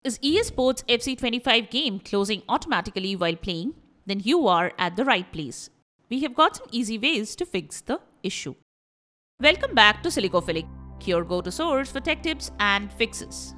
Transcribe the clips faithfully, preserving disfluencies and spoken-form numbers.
Is E A Sports F C twenty-five game closing automatically while playing? Then you are at the right place. We have got some easy ways to fix the issue. Welcome back to Silicophilic, your go-to source for tech tips and fixes.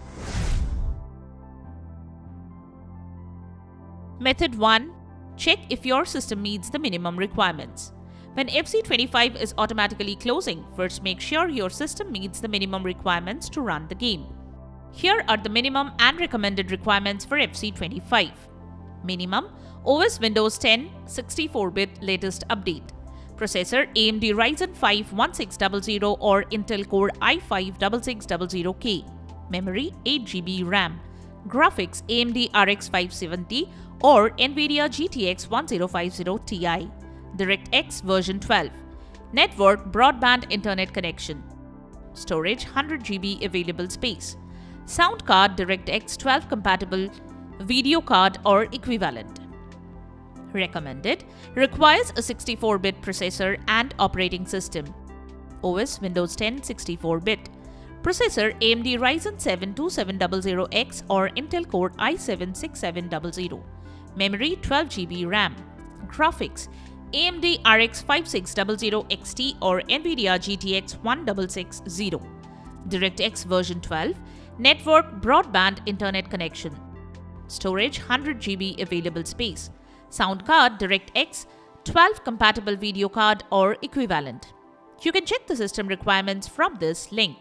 Method one. Check if your system meets the minimum requirements. When F C twenty-five is automatically closing, first make sure your system meets the minimum requirements to run the game. Here are the minimum and recommended requirements for F C twenty-five. Minimum: O S Windows ten sixty-four bit latest update. Processor: A M D Ryzen five sixteen hundred or Intel Core i five sixty-six hundred K. Memory: eight gigabytes RAM. Graphics: A M D R X five seventy or NVIDIA G T X ten fifty Ti. DirectX version twelve. Network: broadband internet connection. Storage: one hundred gigabytes available space. Sound card: DirectX twelve compatible, video card or equivalent. Recommended: requires a sixty-four bit processor and operating system. O S Windows ten sixty-four bit. Processor: A M D Ryzen seven twenty-seven hundred X or Intel Core i seven sixty-seven hundred. Memory: twelve gigabytes RAM. Graphics: A M D R X fifty-six hundred X T or NVIDIA G T X ten sixty. DirectX version twelve. Network: broadband internet connection. Storage: one hundred gigabytes available space. Sound card: DirectX twelve compatible video card or equivalent. You can check the system requirements from this link.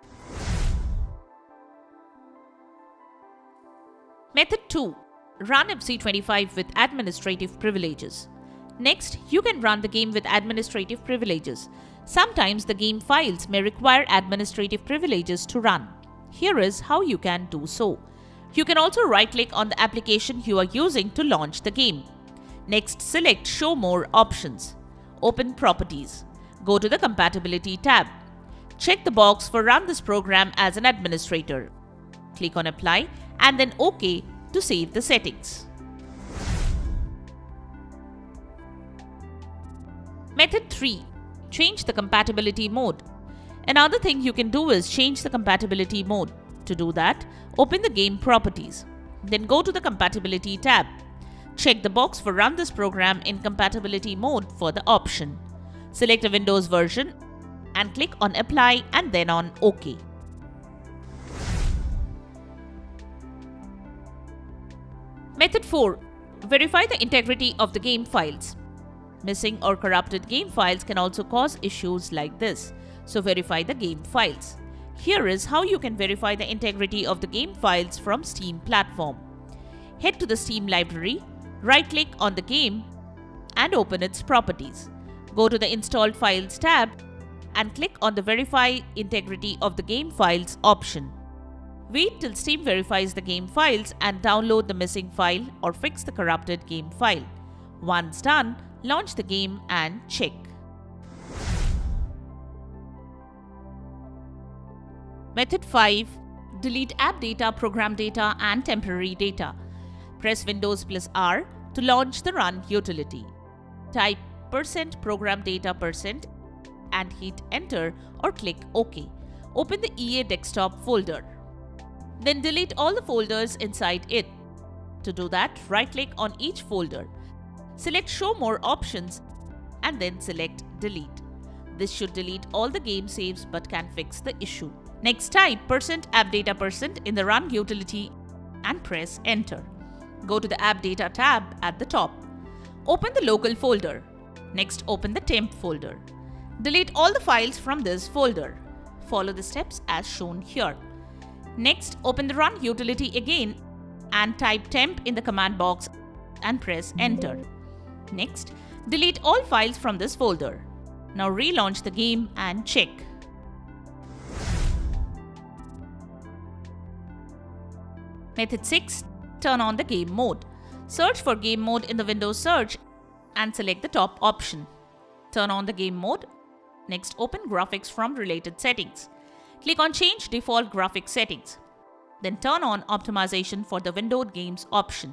Method two. Run F C twenty-five with administrative privileges. Next, you can run the game with administrative privileges. Sometimes the game files may require administrative privileges to run. Here is how you can do so. You can also right-click on the application you are using to launch the game. Next, select Show More options. Open Properties. Go to the Compatibility tab. Check the box for Run this program as an administrator. Click on Apply and then OK to save the settings. Method three. Change the compatibility mode. Another thing you can do is change the compatibility mode. To do that, open the Game Properties. Then go to the Compatibility tab. Check the box for Run this program in compatibility mode for the option. Select a Windows version and click on Apply and then on OK. Method four. Verify the integrity of the game files. Missing or corrupted game files can also cause issues like this, so verify the game files. Here is how you can verify the integrity of the game files from Steam platform. Head to the Steam library, right-click on the game and open its properties. Go to the Installed Files tab and click on the Verify Integrity of the Game Files option. Wait till Steam verifies the game files and download the missing file or fix the corrupted game file. Once done, launch the game and check. Method five. Delete app data, program data and temporary data. Press Windows plus R to launch the Run utility. Type percent program data percent and hit Enter or click OK. Open the E A desktop folder. Then delete all the folders inside it. To do that, right-click on each folder. Select Show More options and then select Delete. This should delete all the game saves but can fix the issue. Next, type percent app data percent in the Run utility and press Enter. Go to the App Data tab at the top. Open the local folder. Next, open the temp folder. Delete all the files from this folder. Follow the steps as shown here. Next, open the Run utility again and type temp in the command box and press Enter. Next, delete all files from this folder. Now relaunch the game and check. Method six. Turn on the game mode. Search for game mode in the Windows search and select the top option. Turn on the game mode. Next, open graphics from related settings. Click on Change Default Graphics Settings. Then turn on Optimization for the Windowed Games option.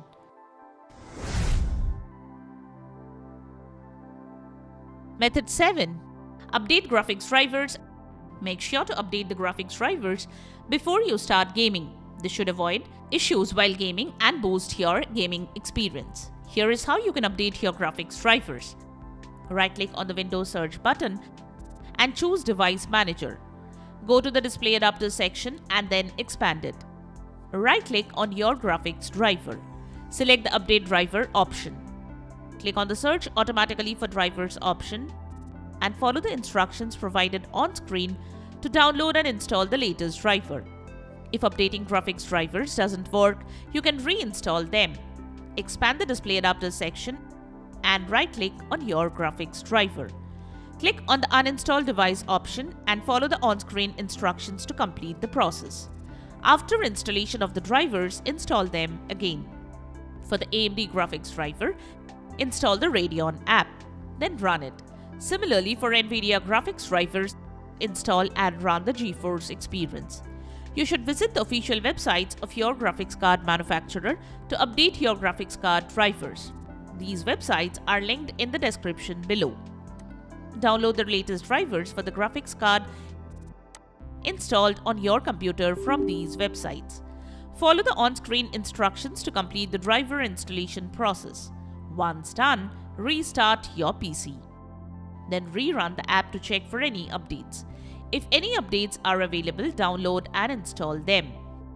Method seven. Update graphics drivers. Make sure to update the graphics drivers before you start gaming. This should avoid issues while gaming and boost your gaming experience. Here is how you can update your graphics drivers. Right-click on the Windows search button and choose Device Manager. Go to the Display Adapters section and then expand it. Right-click on your graphics driver. Select the Update Driver option. Click on the Search Automatically for Drivers option and follow the instructions provided on screen to download and install the latest driver. If updating graphics drivers doesn't work, you can reinstall them. Expand the Display Adapters section and right-click on your graphics driver. Click on the Uninstall Device option and follow the on-screen instructions to complete the process. After installation of the drivers, install them again. For the A M D graphics driver, install the Radeon app, then run it. Similarly, for NVIDIA graphics drivers, install and run the GeForce Experience. You should visit the official websites of your graphics card manufacturer to update your graphics card drivers. These websites are linked in the description below. Download the latest drivers for the graphics card installed on your computer from these websites. Follow the on-screen instructions to complete the driver installation process. Once done, restart your P C. Then rerun the app to check for any updates. If any updates are available, download and install them.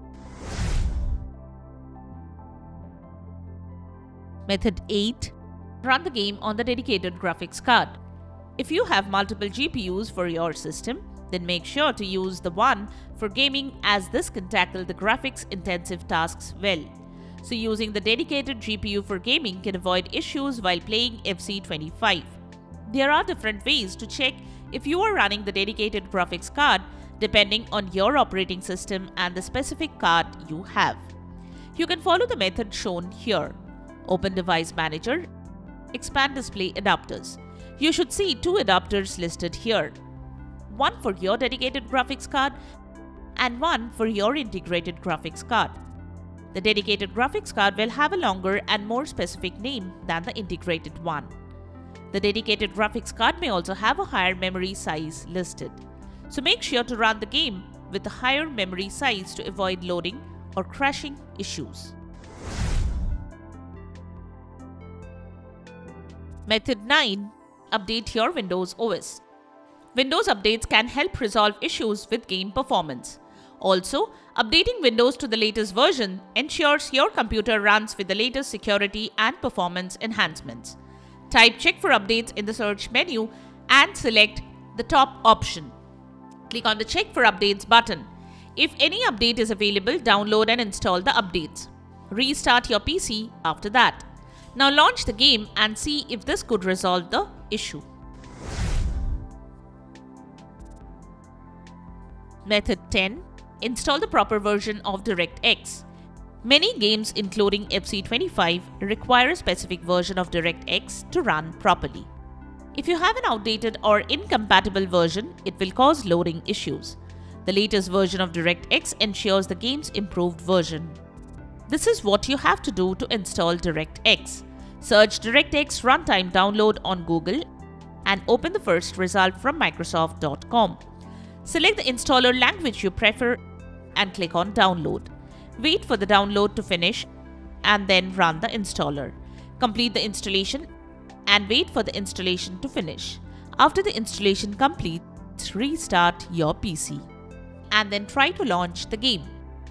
Method eight. Run the game on the dedicated graphics card. If you have multiple G P Us for your system, then make sure to use the one for gaming, as this can tackle the graphics-intensive tasks well. So using the dedicated G P U for gaming can avoid issues while playing F C twenty-five. There are different ways to check if you are running the dedicated graphics card depending on your operating system and the specific card you have. You can follow the method shown here. Open Device Manager, expand Display Adapters. You should see two adapters listed here. One for your dedicated graphics card and one for your integrated graphics card. The dedicated graphics card will have a longer and more specific name than the integrated one. The dedicated graphics card may also have a higher memory size listed. So make sure to run the game with a higher memory size to avoid loading or crashing issues. Method nine. Update your Windows O S. Windows updates can help resolve issues with game performance. Also, updating Windows to the latest version ensures your computer runs with the latest security and performance enhancements. Type Check for Updates in the search menu and select the top option. Click on the Check for Updates button. If any update is available, download and install the updates. Restart your P C after that. Now launch the game and see if this could resolve the issue. Method ten. Install the proper version of DirectX. Many games, including F C twenty-five, require a specific version of DirectX to run properly. If you have an outdated or incompatible version, it will cause loading issues. The latest version of DirectX ensures the game's improved version. This is what you have to do to install DirectX. Search DirectX Runtime Download on Google and open the first result from Microsoft dot com. Select the installer language you prefer and click on Download. Wait for the download to finish and then run the installer. Complete the installation and wait for the installation to finish. After the installation completes, restart your P C and then try to launch the game.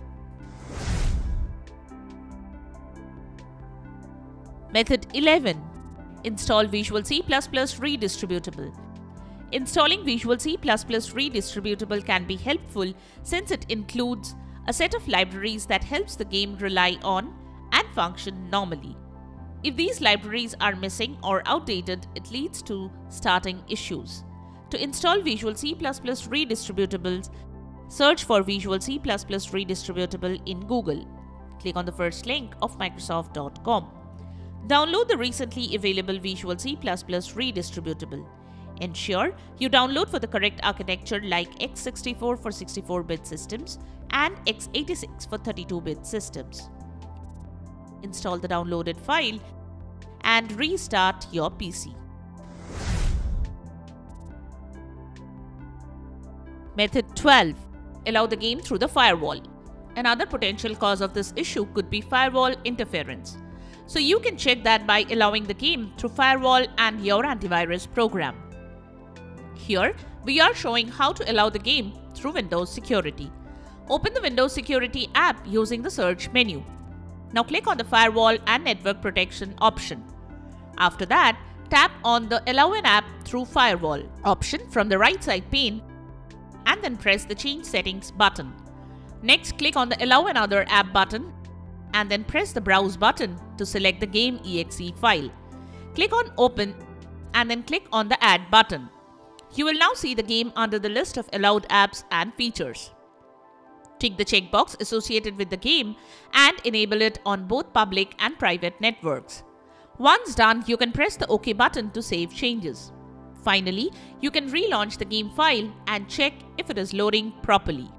Method eleven. Install Visual C plus plus Redistributable. Installing Visual C plus plus Redistributable can be helpful since it includes a set of libraries that helps the game rely on and function normally. If these libraries are missing or outdated, it leads to starting issues. To install Visual C plus plus Redistributables, search for Visual C plus plus Redistributable in Google. Click on the first link of Microsoft dot com. Download the recently available Visual C plus plus Redistributable. Ensure you download for the correct architecture like x sixty-four for sixty-four bit systems and x eighty-six for thirty-two bit systems. Install the downloaded file and restart your P C. Method twelve. Allow the game through the firewall. Another potential cause of this issue could be firewall interference. So you can check that by allowing the game through firewall and your antivirus program. Here, we are showing how to allow the game through Windows Security. Open the Windows Security app using the search menu. Now click on the Firewall and Network Protection option. After that, tap on the Allow an App through Firewall option from the right side pane and then press the Change Settings button. Next, click on the Allow another app button and then press the Browse button to select the game E X E file. Click on Open and then click on the Add button. You will now see the game under the list of allowed apps and features. Tick the checkbox associated with the game and enable it on both public and private networks. Once done, you can press the OK button to save changes. Finally, you can relaunch the game file and check if it is loading properly.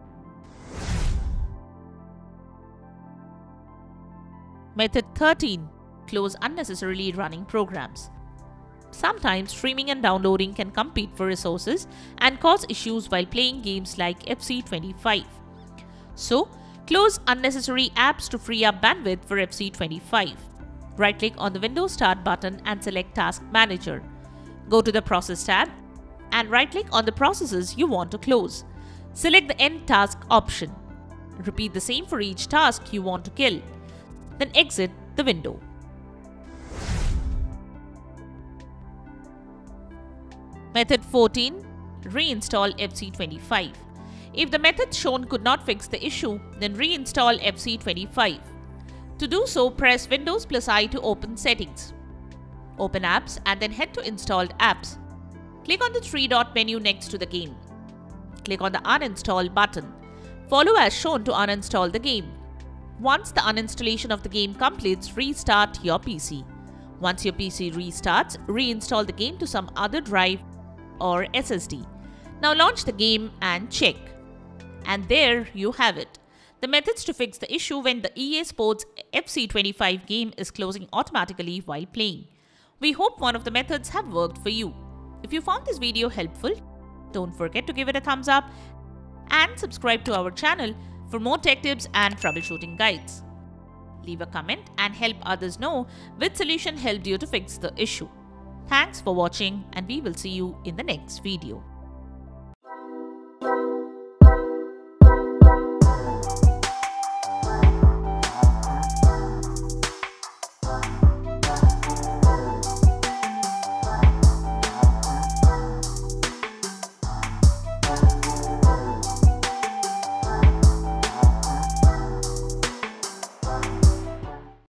Method thirteen. Close unnecessarily running programs. Sometimes streaming and downloading can compete for resources and cause issues while playing games like F C twenty-five. So, close unnecessary apps to free up bandwidth for F C twenty-five. Right-click on the Windows Start button and select Task Manager. Go to the Process tab and right-click on the processes you want to close. Select the End Task option. Repeat the same for each task you want to kill. Then exit the window. Method fourteen. Reinstall F C twenty-five. If the method shown could not fix the issue, then reinstall F C twenty-five. To do so, press Windows plus I to open Settings. Open Apps and then head to Installed Apps. Click on the three-dot menu next to the game. Click on the Uninstall button. Follow as shown to uninstall the game. Once the uninstallation of the game completes, restart your P C. Once your P C restarts, reinstall the game to some other drive or S S D. Now launch the game and check. And there you have it. The methods to fix the issue when the E A Sports F C twenty-five game is closing automatically while playing. We hope one of the methods have worked for you. If you found this video helpful, don't forget to give it a thumbs up and subscribe to our channel for more tech tips and troubleshooting guides. Leave a comment and help others know which solution helped you to fix the issue. Thanks for watching and we will see you in the next video.